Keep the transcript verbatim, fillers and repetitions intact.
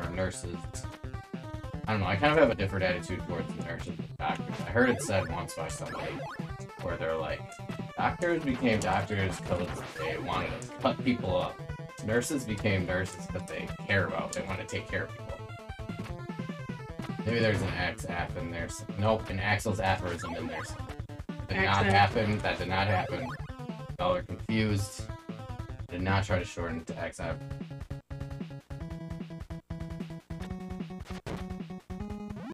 nurses. I don't know, I kind of have a different attitude towards the nurses and doctors. I heard it said once by somebody where they're like, doctors became doctors because they wanted to cut people up. Nurses became nurses because they care about, they want to take care of people. Maybe there's an axaph in there. Nope, an Axel's aphorism in there. Did not happen. That did not happen. Y'all are confused. Did not try to shorten it to axaph.